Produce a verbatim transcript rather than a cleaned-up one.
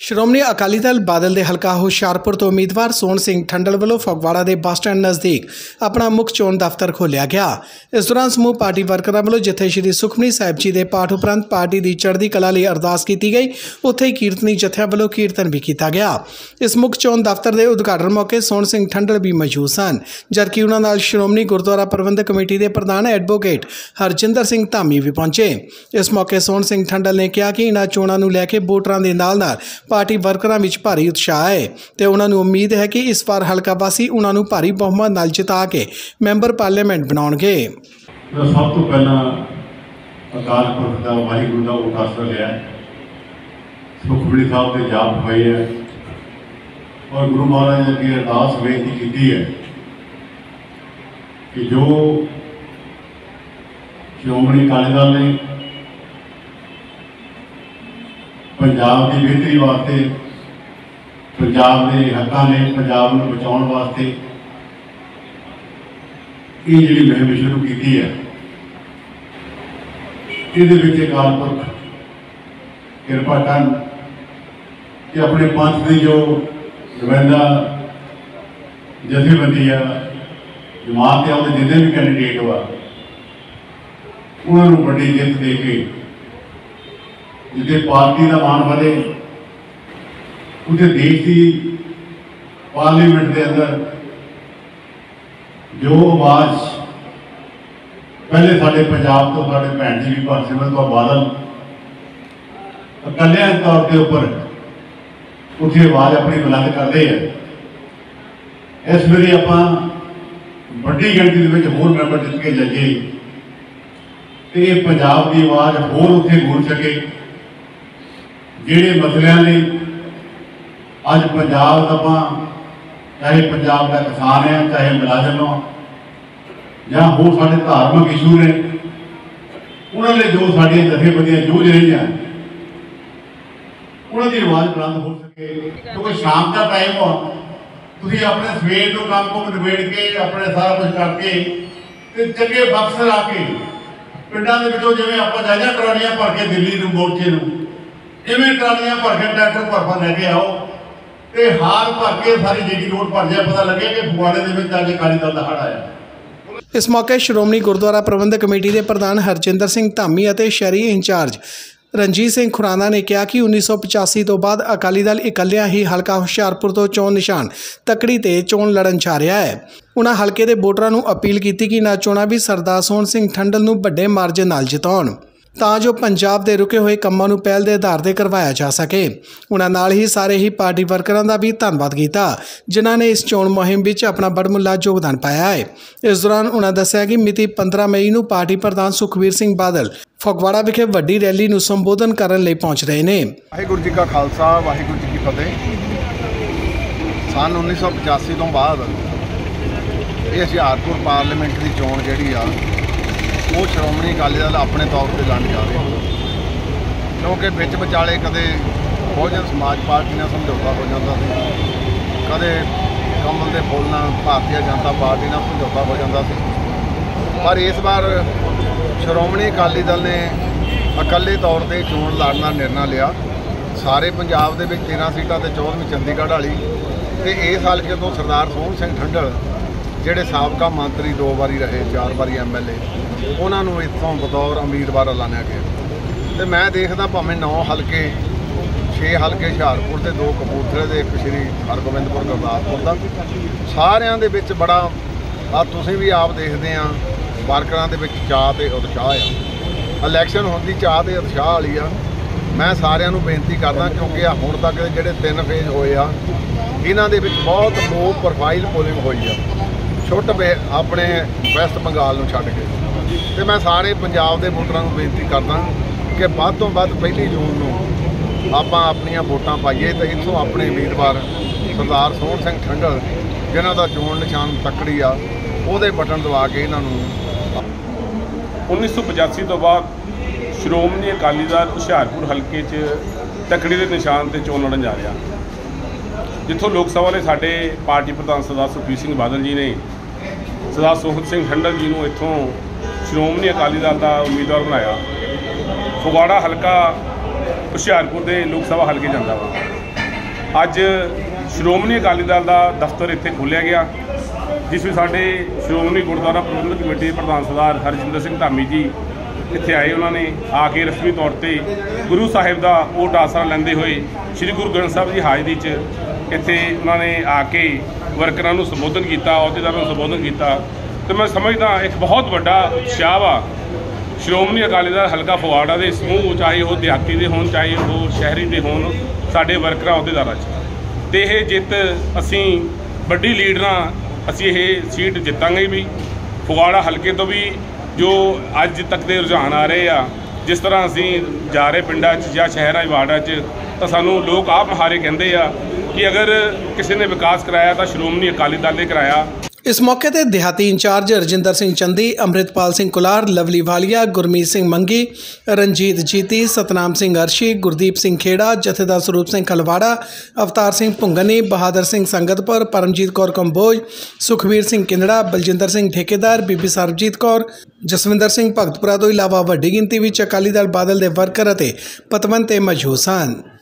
ਸ਼੍ਰੋਮਣੀ ਅਕਾਲੀ ਦਲ ਬਾਦਲ ਦੇ ਹਲਕਾ ਹੁਸ਼ਿਆਰਪੁਰ ਤੋਂ ਉਮੀਦਵਾਰ ਸੋਹਣ ਸਿੰਘ ਠੰਡਲ ਵੱਲੋਂ ਫਗਵਾੜਾ ਦੇ ਬੱਸ ਸਟੈਂਡ ਨਜ਼ਦੀਕ ਆਪਣਾ ਮੁੱਖ ਚੋਣ ਦਫ਼ਤਰ ਖੋਲ੍ਹਿਆ ਗਿਆ। ਇਸ ਦੌਰਾਨ ਸਮੂਹ ਪਾਰਟੀ ਵਰਕਰਾਂ ਵੱਲੋਂ ਜਿੱਥੇ ਸ਼੍ਰੀ ਸੁਖਮਨੀ ਸਾਹਿਬ ਜੀ ਦੇ ਪਾਠ ਉਪਰੰਤ ਪਾਰਟੀ ਦੀ ਚੜ੍ਹਦੀ ਕਲਾ ਲਈ ਅਰਦਾਸ ਕੀਤੀ ਗਈ, ਉੱਥੇ ਹੀ ਕੀਰਤਨੀ ਜਥਿਆਂ ਵੱਲੋਂ ਕੀਰਤਨ ਵੀ ਕੀਤਾ ਗਿਆ। ਇਸ ਮੁੱਖ ਚੋਣ ਦਫ਼ਤਰ ਦੇ ਉਦਘਾਟਨ ਮੌਕੇ ਸੋਹਣ ਸਿੰਘ ਠੰਡਲ ਵੀ ਮੌਜੂਦ ਸਨ, ਜਦਕਿ ਉਹਨਾਂ ਨਾਲ ਸ਼੍ਰੋਮਣੀ ਗੁਰਦੁਆਰਾ ਪ੍ਰਬੰਧਕ ਕਮੇਟੀ ਦੇ ਪ੍ਰਧਾਨ ਐਡਵੋਕੇਟ ਹਰਜਿੰਦਰ ਸਿੰਘ ਧਾਮੀ ਵੀ ਪਹੁੰਚੇ। ਇਸ ਮੌਕੇ ਸੋਹਣ ਸਿੰਘ ਠੰਡਲ ਨੇ ਕਿਹਾ ਕਿ ਇਹਨਾਂ ਚੋਣਾਂ ਨੂੰ ਲੈ ਕੇ ਵੋਟਰਾਂ ਦੇ ਨਾਲ ਨਾਲ ਪਾਰਟੀ ਵਰਕਰਾਂ ਵਿੱਚ ਭਾਰੀ ਉਤਸ਼ਾਹ ਹੈ ਤੇ ਉਹਨਾਂ ਨੂੰ ਉਮੀਦ ਹੈ ਕਿ ਇਸ ਵਾਰ ਹਲਕਾ ਵਾਸੀ ਉਹਨਾਂ ਨੂੰ ਭਾਰੀ ਬਹੁਮਤ ਨਾਲ ਜਿਤਾ ਕੇ ਮੈਂਬਰ ਪਾਰਲੀਮੈਂਟ ਬਣਾਉਣਗੇ। ਸਭ ਤੋਂ ਪਹਿਲਾਂ ਅਕਾਲ ਪੁਰਖ ਦਾ ਵਾਹਿਗੁਰੂ ਦਾ ਉਪਾਸਨਾ ਲਿਆ, ਸੁਖਮਨੀ ਸਾਹਿਬ ਦੇ ਜਾਪ ਹੋਏ ਹੈ ਔਰ ਗੁਰੂ ਮਹਾਰਾਜ ਅੱਗੇ ਅਰਦਾਸ ਬੇਨਤੀ ਕੀਤੀ ਹੈ ਕਿ ਜੋ ਸ਼੍ਰੋਮਣੀ ਅਕਾਲੀ ਦਲ ਨੇ ਪੰਜਾਬ ਦੀ ਬਿਹਤਰੀ ਵਾਸਤੇ, ਪੰਜਾਬ ਦੇ ਹੱਕਾਂ ਨੇ ਪੰਜਾਬ ਨੂੰ ਬਚਾਉਣ ਵਾਸਤੇ ਇਹ ਜਿਹੜੀ ਮੁਹਿੰਮ ਸ਼ੁਰੂ ਕੀਤੀ ਹੈ, ਇਹਦੇ ਵਿੱਚ ਅਕਾਲ ਪੁਰਖ ਕਿਰਪਾ ਕਰਨ ਕਿ ਆਪਣੇ ਪੰਥ ਦੀ ਜੋ ਨੁਮਾਇੰਦਾ ਜਥੇਬੰਦੀ ਆ, ਜਮਾਤ ਆ, ਉਹਦੇ ਜਿੰਨੇ ਵੀ ਕੈਂਡੀਡੇਟ ਵਾ ਉਹਨਾਂ ਨੂੰ ਵੱਡੀ ਜਿੱਤ ਦੇ ਕੇ ਜਿੱਥੇ ਪਾਰਟੀ ਦਾ ਮਾਣ ਵਧੇ, ਉੱਥੇ ਦੇਸ਼ ਦੀ ਪਾਰਲੀਮੈਂਟ ਦੇ ਅੰਦਰ ਜੋ ਆਵਾਜ਼ ਪਹਿਲੇ ਸਾਡੇ ਪੰਜਾਬ ਤੋਂ ਸਾਡੇ ਭੈਣ ਜੀ ਵੀ ਸਿਮਰਨ ਕੌਰ ਬਾਦਲ ਇਕੱਲਿਆਂ ਤੌਰ ਦੇ ਉੱਪਰ ਉੱਥੇ ਆਵਾਜ਼ ਆਪਣੀ ਬੁਲੰਦ ਕਰਦੇ ਹੈ। ਇਸ ਵੇਲੇ ਆਪਾਂ ਵੱਡੀ ਗਿਣਤੀ ਦੇ ਵਿੱਚ ਹੋਰ ਮੈਂਬਰ ਜਿੱਤ ਕੇ ਜਾਈਏ ਤੇ ਇਹ ਪੰਜਾਬ ਦੀ ਆਵਾਜ਼ ਹੋਰ ਉੱਥੇ ਗੂੰਜ ਸਕੇ। ਜਿਹੜੇ ਮਸਲਿਆਂ ਲਈ ਅੱਜ ਪੰਜਾਬ ਦਾ ਆਪਾਂ, ਚਾਹੇ ਪੰਜਾਬ ਦਾ ਕਿਸਾਨ ਹੈ, ਚਾਹੇ ਮੁਲਾਜ਼ਮ ਹੋ, ਜਾਂ ਹੋਰ ਸਾਡੇ ਧਾਰਮਿਕ ਇਸ਼ੂ ਨੇ, ਉਹਨਾਂ ਲਈ ਜੋ ਸਾਡੀਆਂ ਜਥੇਬੰਦੀਆਂ ਜੂਝ ਰਹੀਆਂ, ਉਹਨਾਂ ਦੀ ਆਵਾਜ਼ ਬੁਲੰਦ ਹੋ ਸਕੇ। ਕਿਉਂਕਿ ਸ਼ਾਮ ਦਾ ਟਾਈਮ ਹੋ, ਤੁਸੀਂ ਆਪਣੇ ਸਵੇਰ ਨੂੰ ਕੰਮ ਕੁਮ ਨਿਬੇੜ ਕੇ ਆਪਣੇ ਸਾਰਾ ਕੁਝ ਕਰਕੇ ਤੇ ਚੰਗੇ ਬਕਸਰ ਆ ਕੇ ਪਿੰਡਾਂ ਦੇ ਵਿੱਚੋਂ ਜਿਵੇਂ ਆਪਾਂ ਜਾਈਆਂ ਟਰਾਲੀਆਂ ਭਰ ਕੇ ਦਿੱਲੀ ਨੂੰ ਮੋਰਚੇ ਨੂੰ, ਇਵੇਂ ਟਰਾਲੀਆਂ ਭਰ ਕੇ ਟਰੈਕਟਰ ਭਰ ਭਰ ਲੈ ਕੇ ਆਓ ਤੇ ਹਾਰ ਭਰ ਕੇ ਸਾਰੀ ਜੀਡੀ ਰੋਡ ਭਰ ਜਾਏ, ਪਤਾ ਲੱਗੇ ਕਿ ਫਗਵਾੜੇ ਦੇ ਵਿੱਚ ਅੱਜ ਅਕਾਲੀ ਦਲ ਦਾ ਹੜ੍ਹ ਆਇਆ। ਇਸ ਮੌਕੇ ਸ਼੍ਰੋਮਣੀ ਗੁਰਦੁਆਰਾ ਪ੍ਰਬੰਧਕ ਕਮੇਟੀ ਦੇ ਪ੍ਰਧਾਨ ਹਰਜਿੰਦਰ ਸਿੰਘ ਧਾਮੀ ਅਤੇ ਸ਼ਹਿਰੀ ਇੰਚਾਰਜ ਰਣਜੀਤ ਸਿੰਘ ਖੁਰਾਨਾ ਨੇ ਕਿਹਾ ਕਿ ਉੱਨੀ ਸੌ ਪਚਾਸੀ ਤੋਂ ਬਾਅਦ ਅਕਾਲੀ ਦਲ ਇਕੱਲਿਆਂ ਹੀ ਹਲਕਾ ਹੁਸ਼ਿਆਰਪੁਰ ਤੋਂ ਚੋਣ ਨਿਸ਼ਾਨ ਤੱਕੜੀ ਤੇ ਚੋਣ ਲੜਨ ਜਾ ਰਿਹਾ ਹੈ। ਉਹਨਾਂ ਹਲਕੇ ਦੇ ਵੋਟਰਾਂ ਨੂੰ ਅਪੀਲ ਕੀਤੀ ਕਿ ਇਹਨਾਂ ਚੋਣਾਂ ਵੀ ਸਰਦਾਰ ਸੋਹਣ ਸਿੰਘ ਠੰਡਲ ਨੂੰ ਵੱਡੇ ਮਾਰਜਨ ਨਾਲ ਜਿਤਾਉਣ ਤਾਂ ਜੋ ਪੰਜਾਬ ਦੇ ਰੁਕੇ ਹੋਏ ਕੰਮਾਂ ਨੂੰ ਪਹਿਲ ਦੇ ਆਧਾਰ ਤੇ ਕਰਵਾਇਆ ਜਾ ਸਕੇ। ਉਹਨਾਂ ਨਾਲ ਹੀ ਸਾਰੇ ਹੀ ਪਾਰਟੀ ਵਰਕਰਾਂ ਦਾ ਵੀ ਧੰਨਵਾਦ ਕੀਤਾ ਜਿਨ੍ਹਾਂ ਨੇ ਇਸ ਚੋਣ ਮੁਹਿੰਮ ਵਿੱਚ ਆਪਣਾ ਬੜਮੁੱਲਾ ਯੋਗਦਾਨ ਪਾਇਆ ਹੈ। ਇਸ ਦੌਰਾਨ ਉਹਨਾਂ ਦੱਸਿਆ ਕਿ ਮਿਤੀ ਪੰਦਰਾਂ ਮਈ ਨੂੰ ਪਾਰਟੀ ਪ੍ਰਧਾਨ ਸੁਖਬੀਰ ਸਿੰਘ ਬਾਦਲ ਫਗਵਾੜਾ ਵਿਖੇ ਵੱਡੀ ਰੈਲੀ ਨੂੰ ਸੰਬੋਧਨ ਕਰਨ ਲਈ ਪਹੁੰਚ ਰਹੇ ਨੇ। ਵਾਹਿਗੁਰੂ ਜੀ ਕਾ ਖਾਲਸਾ, ਵਾਹਿਗੁਰੂ ਜੀ ਕੀ ਫਤਿਹ। ਸੰਨ ਉੱਨੀ ਸੌ ਪਚਾਸੀ ਤੋਂ ਬਾਅਦ ਇਹ ਹੁਸ਼ਿਆਰਪੁਰ ਪਾਰਲੀਮੈਂਟ ਦੀ ਚੋਣ ਜਿਹੜੀ ਆ ਉਹ ਸ਼੍ਰੋਮਣੀ ਅਕਾਲੀ ਦਲ ਆਪਣੇ ਤੌਰ ਤੇ ਲੜਨ ਜਾ ਰਿਹਾ, ਕਿਉਂਕਿ ਵਿੱਚ ਵਿਚਾਲੇ ਕਦੇ ਬਹੁਜਨ ਸਮਾਜ ਪਾਰਟੀ ਨਾਲ ਸਮਝੌਤਾ ਹੋ ਜਾਂਦਾ ਸੀ, ਕਦੇ ਕਮਲ ਦੇ ਫੁੱਲ ਨਾਲ ਭਾਰਤੀ ਜਨਤਾ ਪਾਰਟੀ ਨਾਲ ਸਮਝੌਤਾ ਹੋ ਜਾਂਦਾ ਸੀ। ਪਰ ਇਸ ਵਾਰ ਸ਼੍ਰੋਮਣੀ ਅਕਾਲੀ ਦਲ ਨੇ ਇਕੱਲੇ ਤੌਰ ਤੇ ਚੋਣ ਲੜਨ ਦਾ ਨਿਰਣਾ ਲਿਆ। ਸਾਰੇ ਪੰਜਾਬ ਦੇ ਵਿੱਚ ਤੇਰ੍ਹਾਂ ਸੀਟਾਂ ਤੇ ਚੌਦ੍ਹਵੀਂ ਚੰਡੀਗੜ੍ਹ ਵਾਲੀ ਤੇ ਇਸ ਹਲਕੇ ਤੋਂ ਸਰਦਾਰ ਸੋਹਣ ਸਿੰਘ ਠੰਡਲ ਜਿਹੜੇ ਸਾਬਕਾ ਮੰਤਰੀ ਦੋ ਵਾਰੀ ਰਹੇ, ਚਾਰ ਵਾਰੀ ਐਮ ਐਲ ਏ, ਉਹਨਾਂ ਨੂੰ ਇੱਥੋਂ ਬਤੌਰ ਉਮੀਦਵਾਰ ਐਲਾਨਿਆ ਗਿਆ। ਅਤੇ ਮੈਂ ਦੇਖਦਾ ਭਾਵੇਂ ਨੌ ਹਲਕੇ, ਛੇ ਹਲਕੇ ਹੁਸ਼ਿਆਰਪੁਰ ਦੇ, ਦੋ ਕਪੂਰਥਲੇ ਦੇ, ਇੱਕ ਸ਼੍ਰੀ ਹਰਗੋਬਿੰਦਪੁਰ ਗੁਰਦਾਸਪੁਰ ਦਾ, ਸਾਰਿਆਂ ਦੇ ਵਿੱਚ ਬੜਾ ਆ ਤੁਸੀਂ ਵੀ ਆਪ ਦੇਖਦੇ ਆ ਵਰਕਰਾਂ ਦੇ ਵਿੱਚ ਚਾਅ ਅਤੇ ਉਤਸ਼ਾਹ ਆ। ਇਲੈਕਸ਼ਨ ਹੁੰਦੀ ਚਾਅ ਅਤੇ ਉਤਸ਼ਾਹ ਵਾਲੀ ਆ। ਮੈਂ ਸਾਰਿਆਂ ਨੂੰ ਬੇਨਤੀ ਕਰਦਾ, ਕਿਉਂਕਿ ਆ ਹੁਣ ਤੱਕ ਦੇ ਜਿਹੜੇ ਤਿੰਨ ਫੇਜ਼ ਹੋਏ ਆ ਇਹਨਾਂ ਦੇ ਵਿੱਚ ਬਹੁਤ ਲੋ ਪ੍ਰੋਫਾਈਲ ਪੋਲਿੰਗ ਹੋਈ ਆ, ਛੁੱਟ ਆਪਣੇ ਵੈਸਟ ਬੰਗਾਲ ਨੂੰ ਛੱਡ ਕੇ। ਅਤੇ ਮੈਂ ਸਾਰੇ ਪੰਜਾਬ ਦੇ ਵੋਟਰਾਂ ਨੂੰ ਬੇਨਤੀ ਕਰਦਾ ਕਿ ਵੱਧ ਤੋਂ ਵੱਧ ਪਹਿਲੀ ਜੂਨ ਨੂੰ ਆਪਾਂ ਆਪਣੀਆਂ ਵੋਟਾਂ ਪਾਈਏ ਅਤੇ ਇੱਥੋਂ ਆਪਣੇ ਉਮੀਦਵਾਰ ਸਰਦਾਰ ਸੋਹਣ ਸਿੰਘ ਠੰਡਲ ਜਿਨ੍ਹਾਂ ਦਾ ਚੋਣ ਨਿਸ਼ਾਨ ਤੱਕੜੀ ਆ, ਉਹਦੇ ਬਟਨ ਦਬਾ ਕੇ ਇਹਨਾਂ ਨੂੰ। ਉੱਨੀ ਸੌ ਪਚਾਸੀ ਤੋਂ ਬਾਅਦ ਸ਼੍ਰੋਮਣੀ ਅਕਾਲੀ ਦਲ ਹੁਸ਼ਿਆਰਪੁਰ ਹਲਕੇ 'ਚ ਤੱਕੜੀ ਦੇ ਨਿਸ਼ਾਨ 'ਤੇ ਚੋਣ ਲੜਨ ਜਾ ਰਿਹਾ, ਜਿੱਥੋਂ ਲੋਕ ਸਭਾ ਨੇ ਸਾਡੇ ਪਾਰਟੀ ਪ੍ਰਧਾਨ ਸਰਦਾਰ ਸੁਖਬੀਰ ਸਿੰਘ ਬਾਦਲ ਜੀ ਨੇ ਸਰਦਾਰ ਸੋਹਣ ਸਿੰਘ ਠੰਡਲ ਜੀ ਨੂੰ ਇੱਥੋਂ ਸ਼੍ਰੋਮਣੀ ਅਕਾਲੀ ਦਲ ਦਾ ਉਮੀਦਵਾਰ ਬਣਾਇਆ। ਫਗਵਾੜਾ ਹਲਕਾ ਹੁਸ਼ਿਆਰਪੁਰ ਦੇ ਲੋਕ ਸਭਾ ਹਲਕੇ ਜਾਂਦਾ ਵਾ। ਅੱਜ ਸ਼੍ਰੋਮਣੀ ਅਕਾਲੀ ਦਲ ਦਾ ਦਫ਼ਤਰ ਇੱਥੇ ਖੋਲ੍ਹਿਆ ਗਿਆ, ਜਿਸ ਵਿੱਚ ਸਾਡੇ ਸ਼੍ਰੋਮਣੀ ਗੁਰਦੁਆਰਾ ਪ੍ਰਬੰਧਕ ਕਮੇਟੀ ਦੇ ਪ੍ਰਧਾਨ ਸਰਦਾਰ ਹਰਜਿੰਦਰ ਸਿੰਘ ਧਾਮੀ ਜੀ ਇੱਥੇ ਆਏ। ਉਹਨਾਂ ਨੇ ਆ ਕੇ ਰਸਮੀ ਤੌਰ ਤੇ ਗੁਰੂ ਸਾਹਿਬ ਦਾ ਓਟ ਆਸਰਾ ਲੈਂਦੇ ਹੋਏ ਸ੍ਰੀ ਗੁਰੂ ਗ੍ਰੰਥ ਸਾਹਿਬ ਦੀ ਹਾਜ਼ਰੀ 'ਚ ਇੱਥੇ ਉਹਨਾਂ ਨੇ ਆ ਕੇ ਵਰਕਰਾਂ ਨੂੰ ਸੰਬੋਧਨ ਕੀਤਾ, ਅਹੁਦੇਦਾਰਾਂ ਨੂੰ ਸੰਬੋਧਨ ਕੀਤਾ। ਤੇ ਮੈਂ ਸਮਝਦਾ ਇੱਕ ਬਹੁਤ ਵੱਡਾ ਉਤਸ਼ਾਹ ਵਾ ਸ਼੍ਰੋਮਣੀ ਅਕਾਲੀ ਦਲ ਹਲਕਾ ਫਗਵਾੜਾ ਦੇ ਸਮੂਹ, ਚਾਹੇ ਉਹ ਦਿਹਾਤੀ ਦੇ ਹੋਣ ਚਾਹੇ ਉਹ ਸ਼ਹਿਰੀ ਦੇ ਹੋਣ, ਸਾਡੇ ਵਰਕਰਾਂ ਅਹੁਦੇਦਾਰਾਂ 'ਚ। ਅਤੇ ਇਹ ਜਿੱਤ ਅਸੀਂ ਵੱਡੀ ਲੀਡ ਨਾਲ ਅਸੀਂ ਇਹ ਸੀਟ ਜਿੱਤਾਂਗੇ ਵੀ। ਫਗਵਾੜਾ ਹਲਕੇ ਤੋਂ ਵੀ ਜੋ ਅੱਜ ਤੱਕ ਦੇ ਰੁਝਾਨ ਆ ਰਹੇ ਆ, ਜਿਸ ਤਰ੍ਹਾਂ ਅਸੀਂ ਜਾ ਰਹੇ ਪਿੰਡਾਂ 'ਚ ਜਾਂ ਸ਼ਹਿਰਾਂ ਵਾਰਡਾਂ 'ਚ, ਤਾਂ ਸਾਨੂੰ ਲੋਕ ਆਪ ਮੁਹਾਰੇ ਕਹਿੰਦੇ ਆ ਕਿ ਅਗਰ ਕਿਸੇ ਨੇ ਵਿਕਾਸ ਕਰਾਇਆ ਤਾਂ ਸ਼੍ਰੋਮਣੀ ਅਕਾਲੀ ਦਲ ਨੇ ਕਰਾਇਆ। इस मौके पर देहाती इंचार्ज रजिंदर सिंह चंदी, अमृतपाल सिंह कुलार, लवली वालिया, गुरमीत सिंह मंगी, रंजीत जीती, सतनाम सिंह अर्शी, गुरदीप सिंह खेड़ा, जथेदार स्वरूप सिंह खलवाड़ा, अवतार सिंह भुंगनी, बहादुर सिंह संगतपुर, परमजीत कौर कंबोज, सुखबीर सिंह किंदड़ा, बलजिंदर सिंह ठेकेदार, बीबी सरबजीत कौर, जसविंदर सिंह भगतपुरा तो इलावा वड्डी गिनती में अकाली दल बादल के वर्कर पतवंते मौजूद सन।